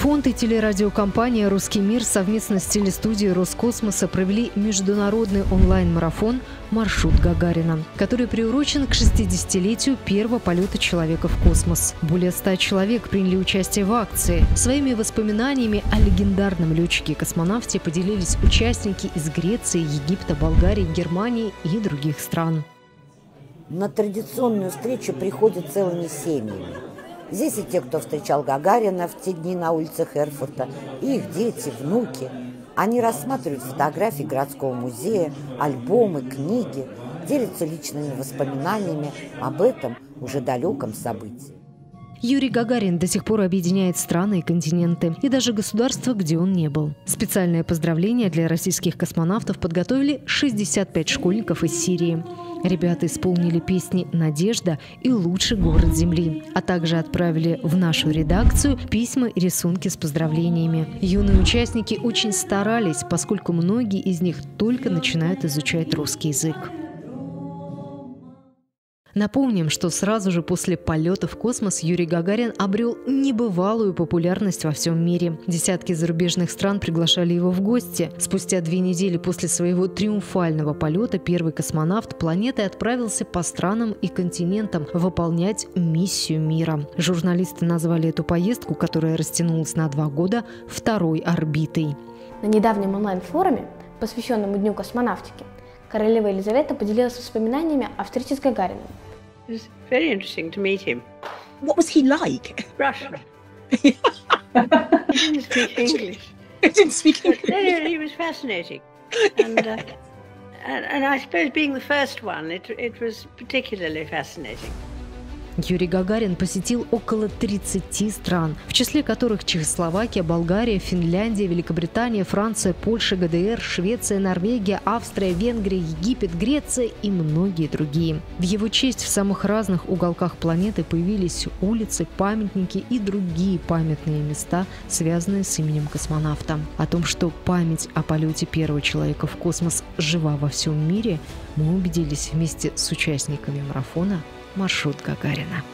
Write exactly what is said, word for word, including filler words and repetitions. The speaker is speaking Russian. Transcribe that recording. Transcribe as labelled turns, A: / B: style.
A: Фонд и телерадиокомпания «Русский мир» совместно с телестудией Роскосмоса провели международный онлайн-марафон «Маршрут Гагарина», который приурочен к шестидесятилетию первого полета человека в космос. Более ста человек приняли участие в акции. Своими воспоминаниями о легендарном летчике-космонавте поделились участники из Греции, Египта, Болгарии, Германии и других стран.
B: На традиционную встречу приходят целыми семьями. Здесь и те, кто встречал Гагарина в те дни на улицах Эрфурта, и их дети, внуки. Они рассматривают фотографии городского музея, альбомы, книги, делятся личными воспоминаниями об этом уже далеком событии.
A: Юрий Гагарин до сих пор объединяет страны и континенты, и даже государства, где он не был. Специальное поздравление для российских космонавтов подготовили шестьдесят пять школьников из Сирии. Ребята исполнили песни «Надежда» и «Лучший город Земли», а также отправили в нашу редакцию письма и рисунки с поздравлениями. Юные участники очень старались, поскольку многие из них только начинают изучать русский язык. Напомним, что сразу же после полета в космос Юрий Гагарин обрел небывалую популярность во всем мире. Десятки зарубежных стран приглашали его в гости. Спустя две недели после своего триумфального полета первый космонавт планеты отправился по странам и континентам выполнять миссию мира. Журналисты назвали эту поездку, которая растянулась на два года, второй орбитой.
C: На недавнем онлайн-форуме, посвященном Дню космонавтики, королева Елизавета поделилась воспоминаниями о встрече с Гагарином.
D: It was very interesting to meet him.
E: What was he like?
D: Russian. He didn't speak English.
E: He didn't speak English.
D: But, no, no, he was fascinating. And, uh, and, and I suppose being the first one, it, it was particularly fascinating.
A: Юрий Гагарин посетил около тридцати стран, в числе которых Чехословакия, Болгария, Финляндия, Великобритания, Франция, Польша, ГДР, Швеция, Норвегия, Австрия, Венгрия, Египет, Греция и многие другие. В его честь в самых разных уголках планеты появились улицы, памятники и другие памятные места, связанные с именем космонавта. О том, что память о полете первого человека в космос жива во всем мире, мы убедились вместе с участниками марафона «Маршрут Гагарина».